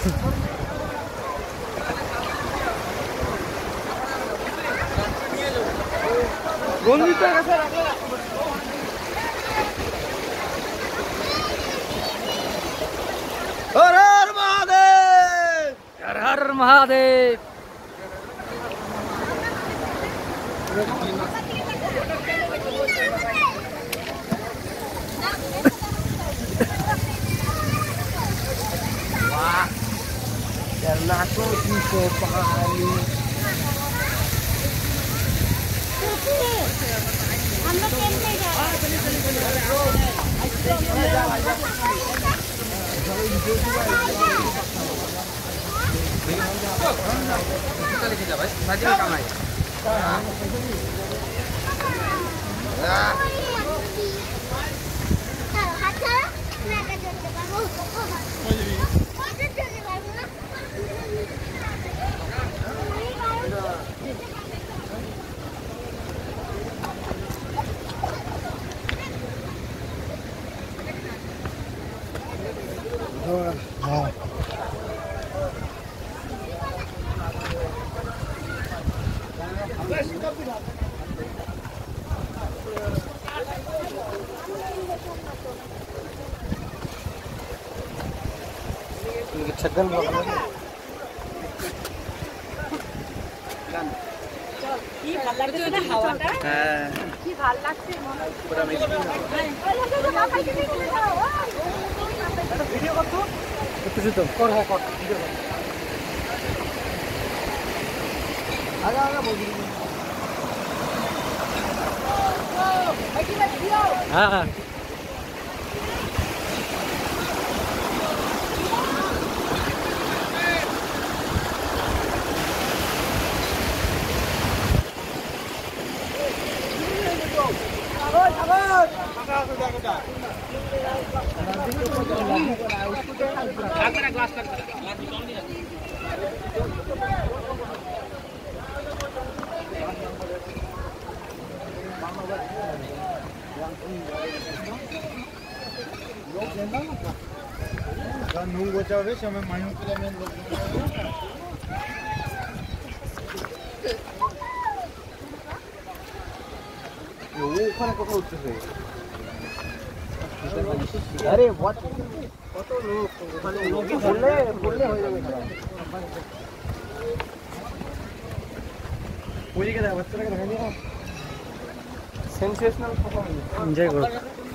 हर हर महादेव, हर हर Mahadev. Karena aku bisa pahami. Chhagan কি ভাল লাগছে না হাওয়াটা? হ্যাঁ কি ভাল লাগছে মনে হচ্ছে পুরো মিষ্টি। ভিডিও করছো? করতেছি তো। কর হ্যাঁ কর ভিডিও কর। আগা আগা বল দিই। হ্যাঁ হ্যাঁ nung bocah sama mayung kelemen ওখানে কোথাও উঠতেছে। আরে কত লোক ওখানে বললে হয়ে যাবে। ওইদিকে দেখ বাচ্চাটাকে দেখা নিয়ে সেন্সেশনাল পারফরম্যান্স এনজয় করো।